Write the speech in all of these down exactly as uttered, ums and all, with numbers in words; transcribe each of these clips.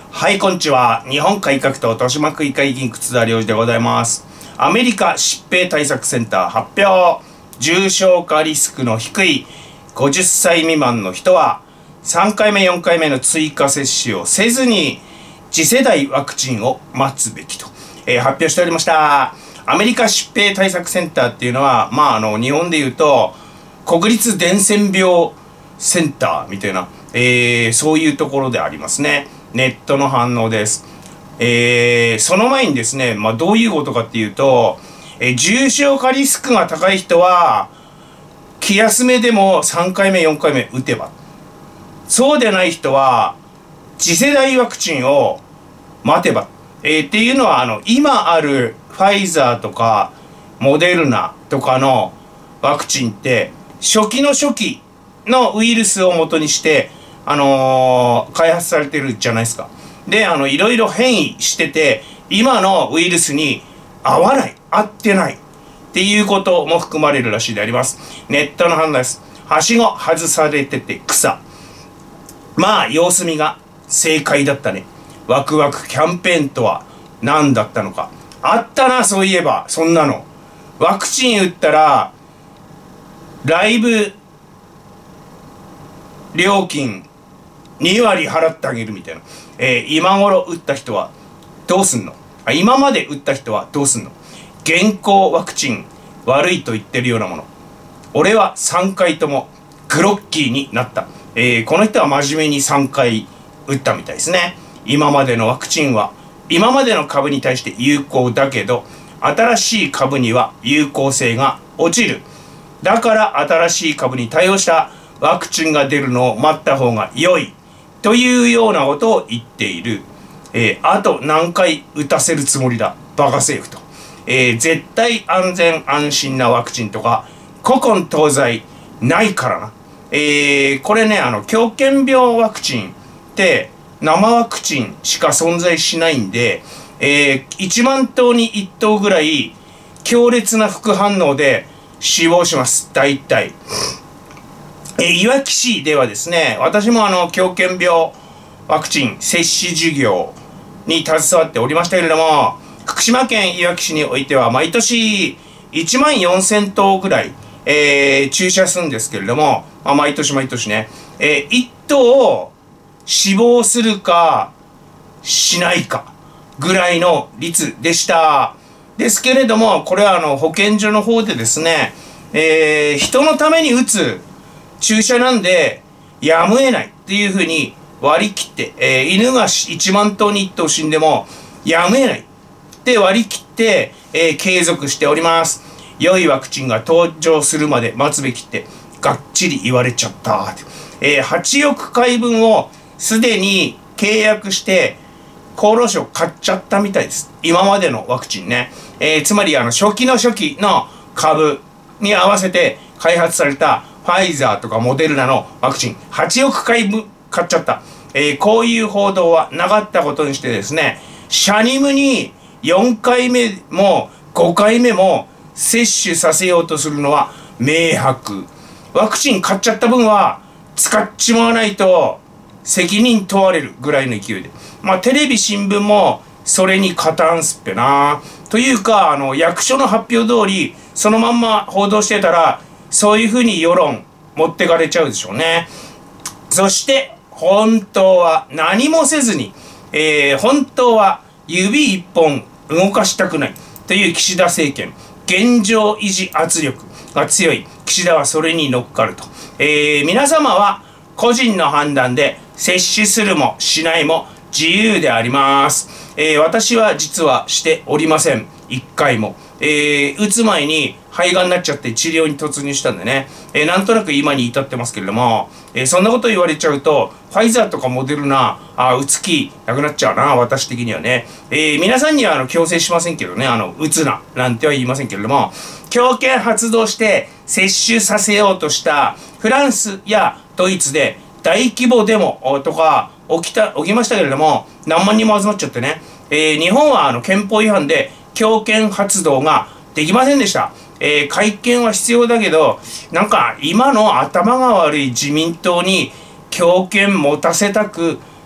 はい、こんにちは。日本改革党豊島区議会議員楠田良二でございます。アメリカ疾病対策センター発表。重症化リスクの低いごじゅっさい未満の人はさんかいめ、よんかいめの追加接種をせずに次世代ワクチンを待つべきと、えー、発表しておりました。アメリカ疾病対策センターっていうのは、まあ、あの日本でいうと国立伝染病センターみたいな、えー、そういうところでありますね。ネットの反応です。えー、その前にですね、まあ、どういうことかっていうと、えー、重症化リスクが高い人は気休めでもさんかいめ、よんかいめ打てば、そうでない人は次世代ワクチンを待てば、えー、っていうのはあの今あるファイザーとかモデルナとかのワクチンって初期の初期のウイルスを元にしてあのー、開発されてるじゃないですか。で、あのいろいろ変異してて今のウイルスに合わない、合ってないっていうことも含まれるらしいであります。ネットの判断です。はしご外されてて草。まあ様子見が正解だったね。ワクワクキャンペーンとは何だったのか。あったな、そういえばそんなの。ワクチン打ったらライブ料金にわり払ってあげるみたいな、えー、今頃打った人はどうすんの。あ、今まで打った人はどうすんの。現行ワクチン悪いと言ってるようなもの。俺はさんかいともグロッキーになった、えー、この人は真面目にさんかい打ったみたいですね。今までのワクチンは今までの株に対して有効だけど新しい株には有効性が落ちる。だから新しい株に対応したワクチンが出るのを待った方が良いというようなことを言っている。えー、あと何回打たせるつもりだバカ政府と、えー、絶対安全安心なワクチンとか古今東西ないからな。えー、これね、あの狂犬病ワクチンって生ワクチンしか存在しないんで、えー、いちまんとうにいっとうぐらい強烈な副反応で死亡します、大体。えー、いわき市ではですね、私もあの狂犬病ワクチン接種事業に携わっておりましたけれども、福島県いわき市においては毎年いちまんよんせんとうぐらい、えー、注射するんですけれども、まあ、毎年毎年ね、えー、いっとう死亡するかしないかぐらいの率でした。ですけれども、これはあの保健所の方でですね、えー、人のために打つ注射なんでやむを得ないっていうふうに割り切って、えー、犬がいちまんとうにいっとう死んでもやむを得ないって割り切って、えー、継続しております。良いワクチンが登場するまで待つべきってがっちり言われちゃった。えー、はちおくかいぶんをすでに契約して厚労省買っちゃったみたいです。今までのワクチンね。えー、つまりあの初期の初期の株に合わせて開発されたファイザーとかモデルナのワクチンはちおくかいぶん買っちゃった。えー、こういう報道はなかったことにしてですね、シャニムによんかいめもごかいめも接種させようとするのは明白。ワクチン買っちゃった分は使っちまわないと責任問われるぐらいの勢いで。まあテレビ新聞もそれに加担すっぺな。というか、あの役所の発表通りそのまんま報道してたらそういうふうに世論持ってかれちゃうでしょうね。そして本当は何もせずに、えー、本当は指一本動かしたくないという岸田政権、現状維持圧力が強い岸田はそれに乗っかると、えー、皆様は個人の判断で接種するもしないも自由であります。えー、私は実はしておりません。一回も。えー、打つ前に肺がんになっちゃって治療に突入したんでね、えー、なんとなく今に至ってますけれども、えー、そんなこと言われちゃうとファイザーとかモデルナあ打つ気なくなっちゃうな、私的にはね。えー、皆さんにはあの強制しませんけどね、あの打つななんては言いませんけれども、強権発動して接種させようとしたフランスやドイツで大規模デモとか起きた起きましたけれども、何万人も集まっちゃってね、えー、日本はあの憲法違反で強権発動ができませんでした。えー、会見は必要だけど、なんか今の頭が悪い自民党に強権持たせたく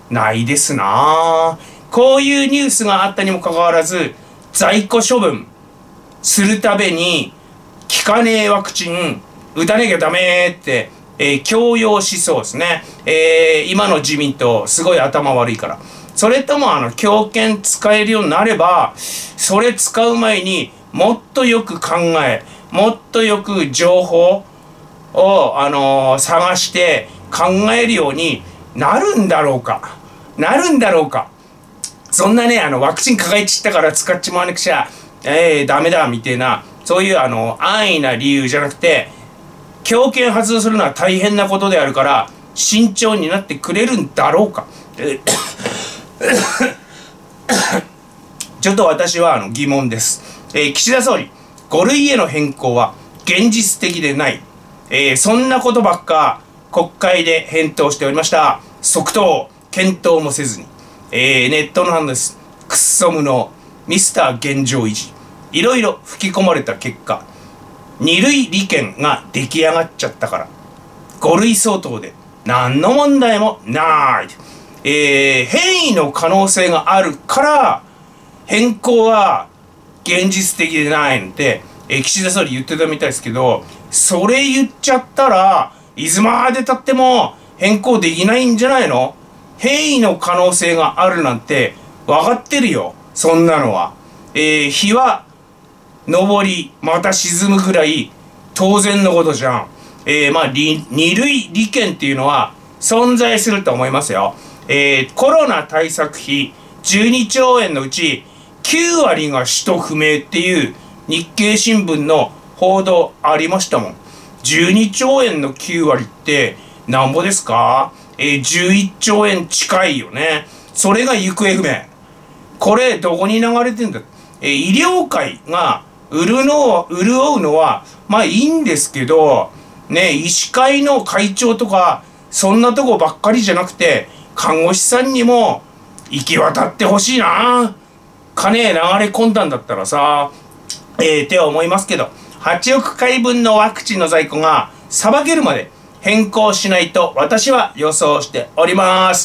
ないですな。こういうニュースがあったにもかかわらず、在庫処分するために効かねえワクチン打たなきゃダメって、えー、強要しそうですね。えー、今の自民党すごい頭悪いから。それともあの強権使えるようになれば、それ使う前にもっとよく考え、もっとよく情報を、あのー、探して考えるようになるんだろうか。なるんだろうか。そんなね、あの、ワクチン抱えちったから使っちまわなくちゃ、えー、ダメだ、みたいな、そういう、あの、安易な理由じゃなくて、強権発動するのは大変なことであるから、慎重になってくれるんだろうか。ちょっと私は、あの、疑問です。えー、岸田総理、ご類への変更は現実的でない。えー、そんなことばっか、国会で返答しておりました。即答、検討もせずに。えー、ネットの話です。くっそ無能、ミスター現状維持。いろいろ吹き込まれた結果、二類利権が出来上がっちゃったから、五類相当で何の問題もない。えー、変異の可能性があるから、変更は現実的でないので、えー、岸田総理言ってたみたいですけど、それ言っちゃったら、いつまでたっても変更できないんじゃないの？変異の可能性があるなんて分かってるよ、そんなのは。えー、日は昇りまた沈むぐらい当然のことじゃん。えー、まあ二類利権っていうのは存在すると思いますよ。えー、コロナ対策費じゅうにちょうえんのうちきゅうわりが使途不明っていう日経新聞の報道ありましたもん。じゅうにちょうえんのきゅうわりってなんぼですか？えー、じゅういっちょうえん近いよね。それが行方不明。これどこに流れてんだ？えー、医療界が潤うの、潤うのはまあいいんですけど、ね、医師会の会長とかそんなとこばっかりじゃなくて、看護師さんにも行き渡ってほしいな。金流れ込んだんだったらさ、えー、って思いますけど、はちおくかいぶんのワクチンの在庫がさばけるまで変更しないと私は予想しております。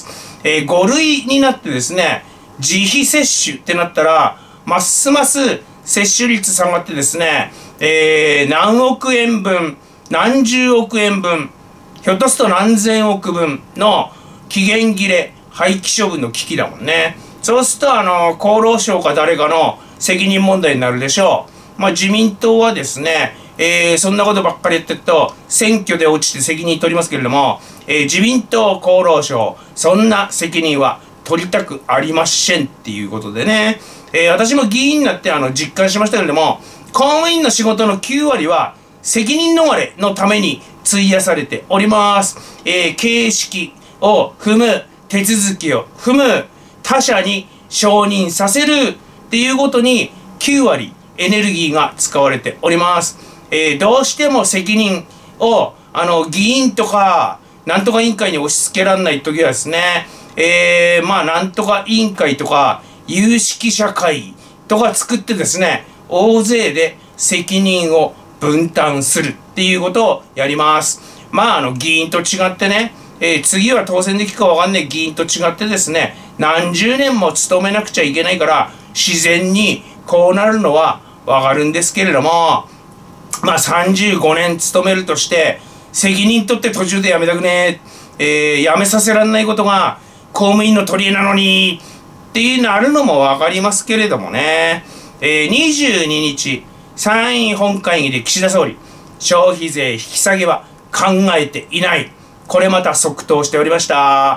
えー、ご類になってですね、自費接種ってなったら、ますます接種率下がってですね、えー、何億円分、何十億円分、ひょっとすると何千億分の期限切れ、廃棄処分の危機だもんね。そうすると、あの、厚労省か誰かの責任問題になるでしょう。まあ、自民党はですね、えー、そんなことばっかり言ってると、選挙で落ちて責任取りますけれども、えー、自民党厚労省、そんな責任は取りたくありませんっていうことでね、えー、私も議員になってあの実感しましたけれども、公務員の仕事のきゅうわりは責任逃れのために費やされております。えー、形式を踏む、手続きを踏む、他者に承認させるっていうことにきゅうわりエネルギーが使われております。えー、どうしても責任をあの議員とかなんとか委員会に押し付けられない時はですね、えー、まあなんとか委員会とか有識者会議とか作ってですね、大勢で責任を分担するっていうことをやります。まああの議員と違ってね、えー、次は当選できるかわかんない議員と違ってですね、何十年も務めなくちゃいけないから自然にこうなるのはわかるんですけれども、まあさんじゅうごねん勤めるとして責任取って途中で辞めたくねえ、えー、辞めさせられないことが公務員の取り柄なのにっていうのあるのもわかりますけれどもね、えー、にじゅうににち参院本会議で岸田総理、消費税引き下げは考えていない、これまた即答しておりました。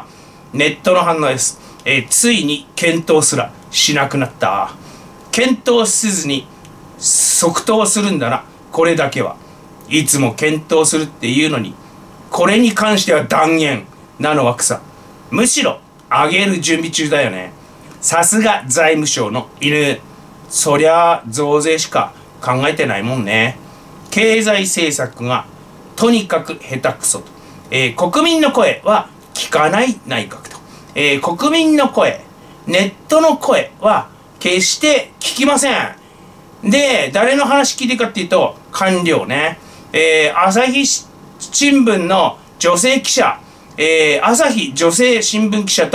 ネットの反応です。えー、ついに検討すらしなくなった。検討せずに即答するんだな、これだけは。いつも検討するっていうのに、これに関しては断言なのは草。むしろ上げる準備中だよね。さすが財務省の犬。そりゃ増税しか考えてないもんね。経済政策がとにかく下手くそと。えー、国民の声は聞かない内閣と。えー、国民の声、ネットの声は決して聞きません。で、誰の話聞いてるかっていうと、官僚ね。えー、朝日新聞の女性記者、えー、朝日女性新聞記者と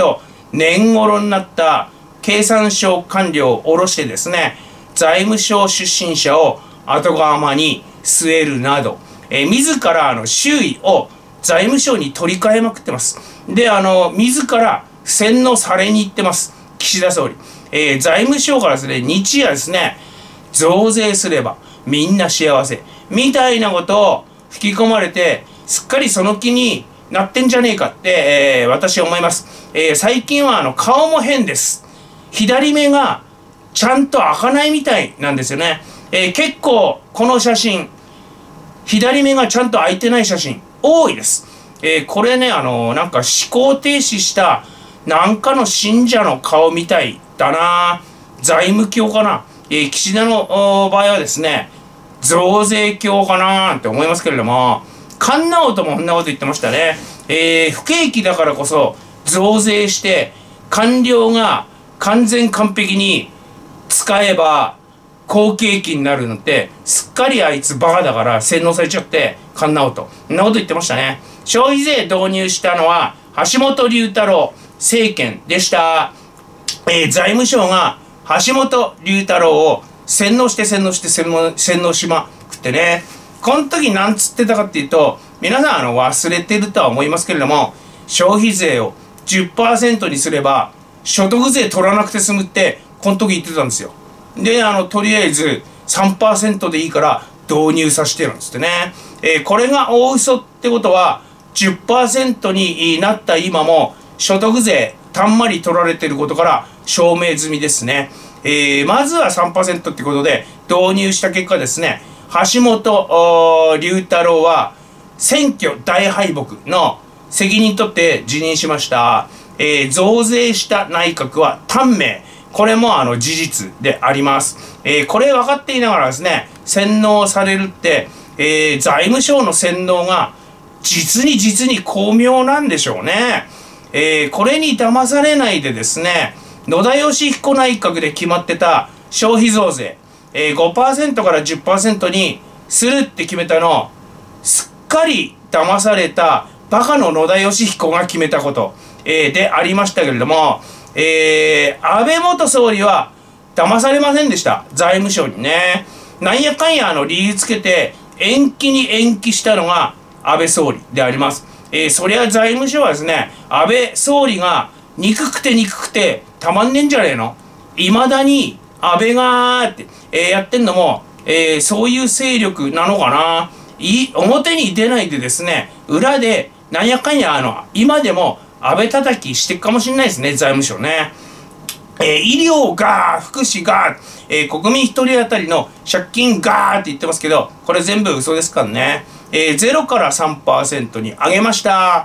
年頃になった経産省官僚を下ろしてですね、財務省出身者を後釜に据えるなど、えー、自らあの周囲を財務省に取り替えまくってます。で、あの、自ら洗脳されに行ってます。岸田総理。えー、財務省からですね、日夜ですね、増税すればみんな幸せ。みたいなことを吹き込まれて、すっかりその気になってんじゃねえかって、えー、私は思います。えー、最近はあの、顔も変です。左目がちゃんと開かないみたいなんですよね。えー、結構、この写真、左目がちゃんと開いてない写真、多いです。えー、これね、あのー、なんか思考停止したなんかの信者の顔みたいだな。財務教かな。えー、岸田の場合はですね、増税教かなって思いますけれども、菅直人もこんなこと言ってましたね。えー、不景気だからこそ増税して官僚が完全完璧に使えば好景気になるのって、すっかりあいつバカだから洗脳されちゃって、菅直人。そんなこと言ってましたね。消費税導入したのは橋本龍太郎政権でした。えー、財務省が橋本龍太郎を洗脳して洗脳して洗脳洗脳しまくってね。この時なんつってたかっていうと、皆さんあの忘れてるとは思いますけれども、消費税を じゅっパーセント にすれば所得税取らなくて済むってこの時言ってたんですよ。で、あのとりあえず さんパーセント でいいから導入させてるんですってね。えー、これが大嘘ってことは じゅっパーセント になった今も所得税たんまり取られてることから証明済みですね。えー、まずは さんパーセント ってことで導入した結果ですね、橋本龍太郎は選挙大敗北の責任取って辞任しました。えー、増税した内閣は短命。これもあの事実であります。えー、これ分かっていながらですね、洗脳されるって、えー、財務省の洗脳が実に実に巧妙なんでしょうね。えー、これに騙されないでですね、野田佳彦内閣で決まってた消費増税、えー、ごパーセント から じゅっパーセント にするって決めたの、すっかり騙されたバカの野田佳彦が決めたこと、えー、でありましたけれども、えー、安倍元総理は騙されませんでした。財務省にね。なんやかんやあの理由つけて延期に延期したのが安倍総理であります。えー、そりゃ財務省はですね、安倍総理が憎くて憎くてたまんねんじゃねえの。いまだに安倍がーって、えー、やってんのも、えー、そういう勢力なのかな。い表に出ないでですね、裏でなんやかんやあの今でも安倍叩きしてっかもしれないですね、財務省ね。えー、医療が福祉が、えー、国民一人当たりの借金がーって言ってますけど、これ全部嘘ですからね。えー、ゼロから さんパーセント に上げました。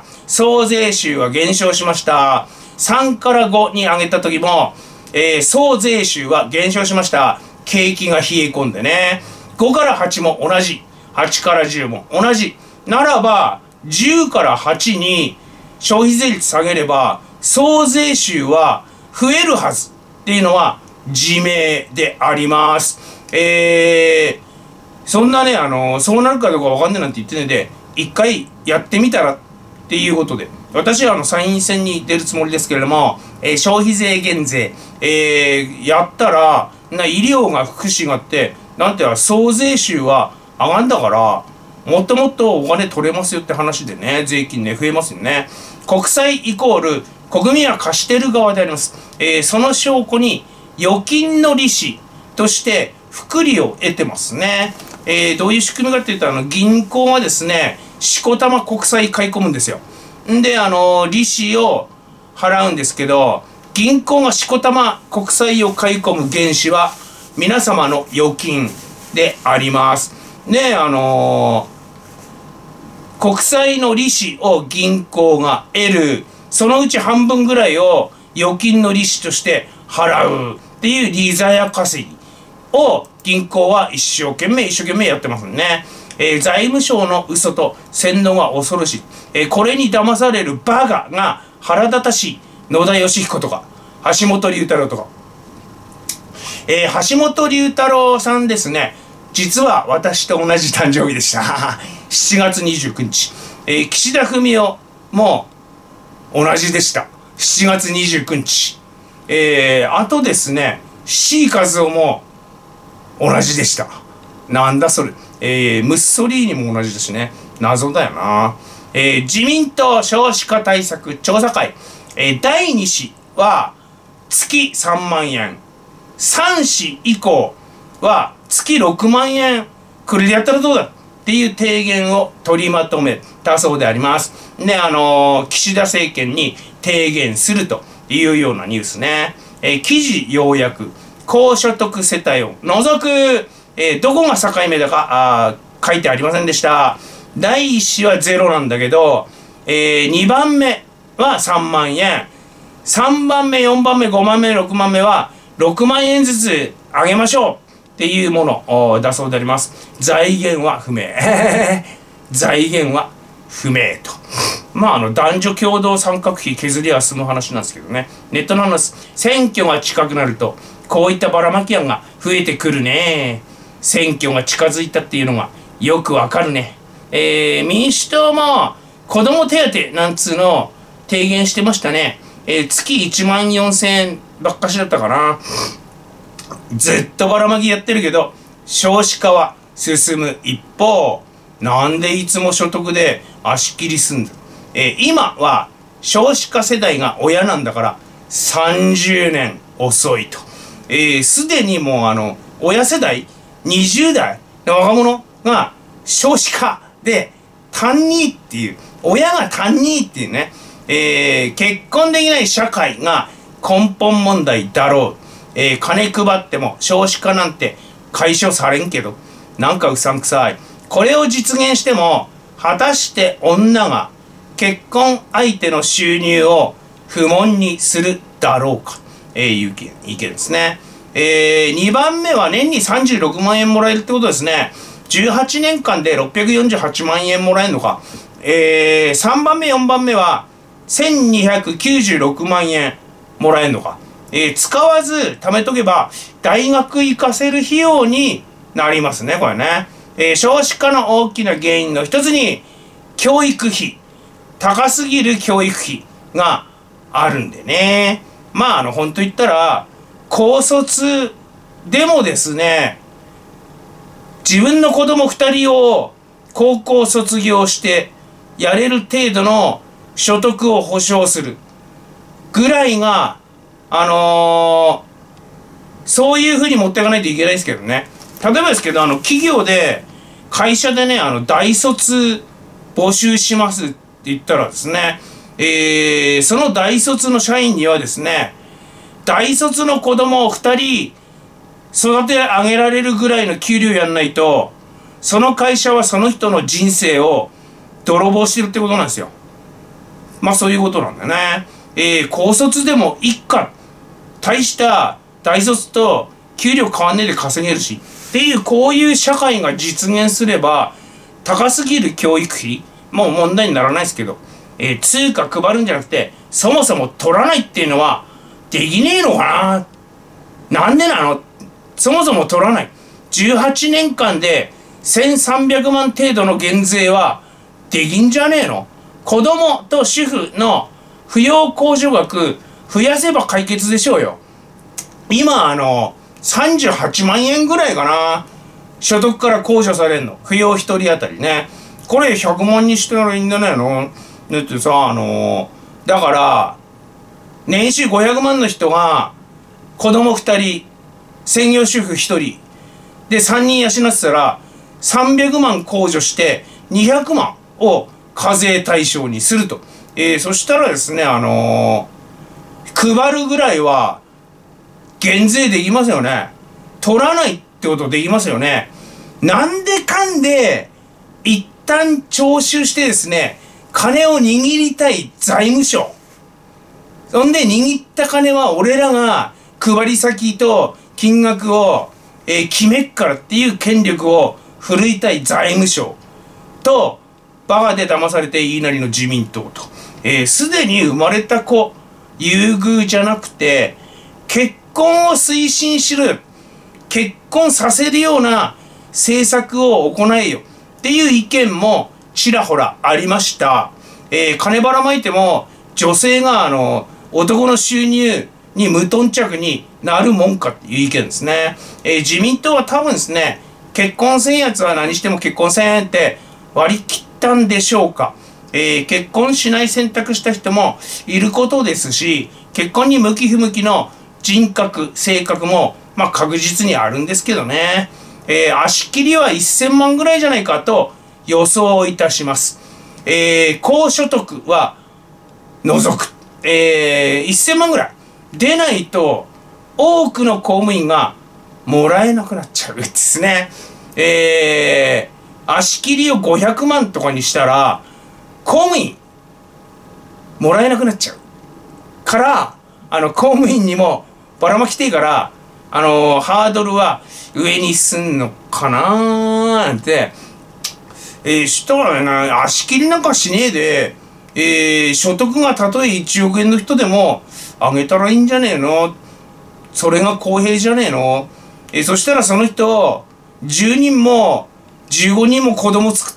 総税収は減少しました。さんからごに上げた時も、えー、総税収は減少しました。景気が冷え込んでね。ごからはちも同じ。はちからじゅうも同じ。ならば、じゅうからはちに消費税率下げれば、総税収は増えるはずっていうのは自明であります。えー、そんなね、あのー、そうなるかどうかわかんないなんて言ってねで、一回やってみたらっていうことで、私はあの参院選に出るつもりですけれども、えー、消費税減税、えー、やったら、な医療が福祉があって、なんていうか、総税収は上がんだから、もっともっとお金取れますよって話でね、税金ね、増えますよね。国債イコール、国民は貸してる側であります。えー、その証拠に、預金の利子として複利を得てますね。えー、どういう仕組みかっていうと、あの、銀行はですね、しこたま国債買い込むんですよ。んで、あの、利子を払うんですけど、銀行がしこたま国債を買い込む原資は、皆様の預金であります。ね、あのー、国債の利子を銀行が得る、そのうち半分ぐらいを預金の利子として払うっていう利ざや稼ぎを銀行は一生懸命一生懸命やってますね。えー、財務省の嘘と洗脳が恐ろしい。えー、これに騙されるバカが腹立たしい野田佳彦とか橋本龍太郎とか。えー、橋本龍太郎さんですね。実は私と同じ誕生日でした。しちがつにじゅうくにち。えー、岸田文雄も同じでした。 しちがつにじゅうくにち。えー、あとですね、C 和夫も同じでした。なんだそれ。えー、ムッソリーニも同じだしね。謎だよな。えー、自民党少子化対策調査会。えー、だいに子は月さんまんえん。さん子以降は月ろくまんえん。これでやったらどうだっていう提言を取りまとめたそうであります。ね、あのー、岸田政権に提言するというようなニュースね。えー、記事要約。高所得世帯を除く、えー、どこが境目だかあ書いてありませんでした。だいいち子はゼロなんだけど、えー、にばんめはさんまんえん。さんばんめ、よんばんめ、ごばんめ、ろくばんめはろくまんえんずつあげましょうっていうものだそうであります。財源は不明。財源は不明と。まあ、あの、男女共同参画費削りは済む話なんですけどね。ネットの話、選挙が近くなると、こういったばらまき案が増えてくるね。選挙が近づいたっていうのがよくわかるね。えー、民主党も子ども手当なんつうのを提言してましたね。えー、月いちまんよんせんえんばっかしだったかな。ずっとばらまきやってるけど、少子化は進む一方、なんでいつも所得で足切りすんだ。えー、今は少子化世代が親なんだからさんじゅうねん遅いと。えー、すでにもうあの、親世代にじゅう代の若者が少子化で単にっていう、親が単にっていうね、えー、結婚できない社会が根本問題だろう。えー、金配っても少子化なんて解消されんけど、なんかうさんくさい。これを実現しても、果たして女が結婚相手の収入を不問にするだろうか。えー、いう意見、意見ですね。えー、にばんめは年にさんじゅうろくまんえんもらえるってことですね。じゅうはちねんかんでろっぴゃくよんじゅうはちまんえんもらえるのか。えー、さんばんめ、よんばんめはせんにひゃくきゅうじゅうろくまんえんもらえるのか。えー、使わず貯めとけば大学行かせる費用になりますね、これね。えー、少子化の大きな原因の一つに教育費、高すぎる教育費があるんでね。まあ、あの、本当言ったら、高卒でもですね、自分の子供ふたりを高校卒業してやれる程度の所得を保障するぐらいが、あのー、そういうふうに持っていかないといけないですけどね。例えばですけど、あの、企業で、会社でね、あの、大卒募集しますって言ったらですね、えー、その大卒の社員にはですね、大卒の子供をふたり育て上げられるぐらいの給料やんないと、その会社はその人の人生を泥棒してるってことなんですよ。まあそういうことなんだね。えー、高卒でも一家、大した大卒と給料変わんねえで稼げるし、っていう、こういう社会が実現すれば、高すぎる教育費、もう問題にならないですけど、えー、通貨配るんじゃなくて、そもそも取らないっていうのは、できねえのかな。なんでなの。そもそも取らない。じゅうはちねんかんでせんさんびゃくまん程度の減税はできんじゃねえの。子供と主婦の扶養控除額増やせば解決でしょうよ。今あのさんじゅうはちまんえんぐらいかな。所得から控除されんの。扶養一人当たりね。これひゃくまんにしてたらいいんじゃないの。だってさ、あのだから年収ごひゃくまんの人が子供ふたり、専業主婦ひとりでさんにん養ってたらさんびゃくまん控除してにひゃくまんを課税対象にすると。えー、そしたらですね、あのー、配るぐらいは減税できますよね。取らないってことできますよね。なんでかんで一旦徴収してですね、金を握りたい財務省。そんで握った金は俺らが配り先と金額を、えー、決めっからっていう権力を振るいたい財務省と、バカで騙されて言いなりの自民党と、えー、すでに生まれた子優遇じゃなくて結婚を推進しる、結婚させるような政策を行えよっていう意見もちらほらありました。えー、金ばらまいても女性があの男の収入に無頓着になるもんかっていう意見ですね。えー、自民党は多分ですね、結婚せんやつは何しても結婚せんって割り切ったんでしょうか。えー、結婚しない選択した人もいることですし、結婚に向き不向きの人格、性格も、まあ確実にあるんですけどね。えー、足切りはせんまんぐらいじゃないかと予想いたします。えー、高所得は除く。えー、せんまんぐらい。出ないと多くの公務員がもらえなくなっちゃうですね。えー、足切りをごひゃくまんとかにしたら、公務員もらえなくなっちゃう。から、あの、公務員にもばらまきていいから、あのー、ハードルは上にすんのかなーなんて、えー、したらね、足切りなんかしねえで、えー、所得がたとえいちおくえんの人でもあげたらいいんじゃねえの？それが公平じゃねえの？えー、そしたらその人、じゅうにんもじゅうごにんも子供作って、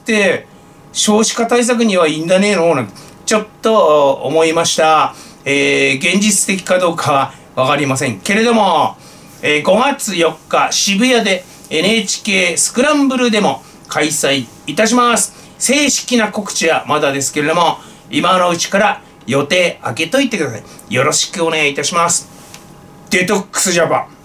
少子化対策にはいいんだねえの？なんてちょっと思いました。えー、現実的かどうかはわかりませんけれども、えー、ごがつよっか渋谷で エヌエイチケー スクランブルでも開催いたします。正式な告知はまだですけれども、今のうちから予定開けといてください。よろしくお願いいたします。デトックスジャパン。